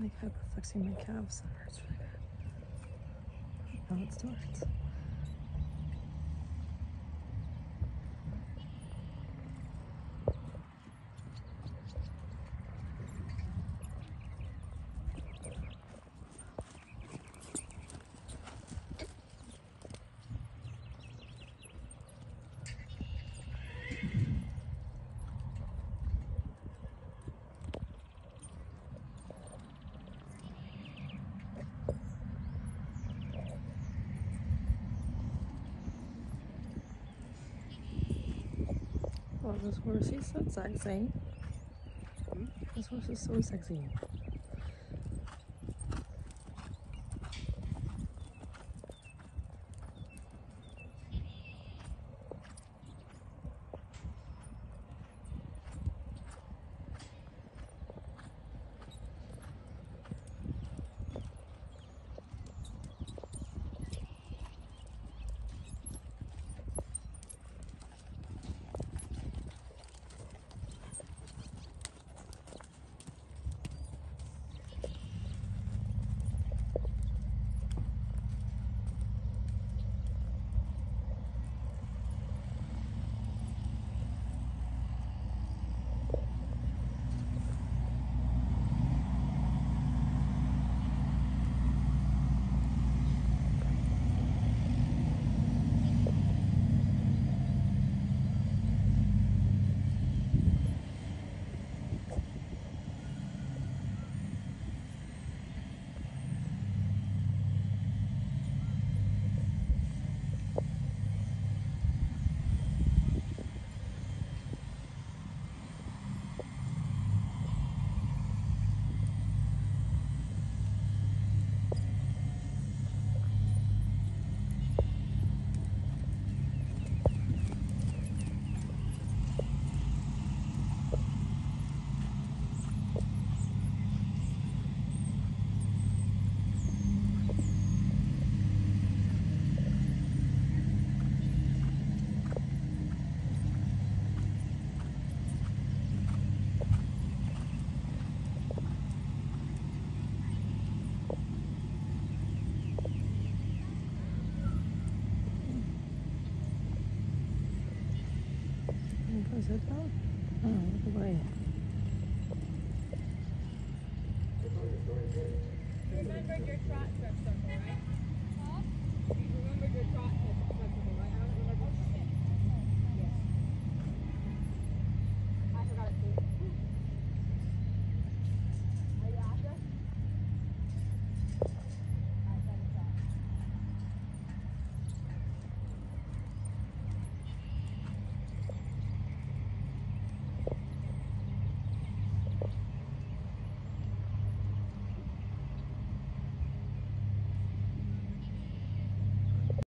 my hip, flexing my calves. That hurts really bad. No, it still hurts. Oh, this horse, he's so sexy. This horse is so sexy. Is it though? Oh, look away. You remembered your trot circle, right? Huh?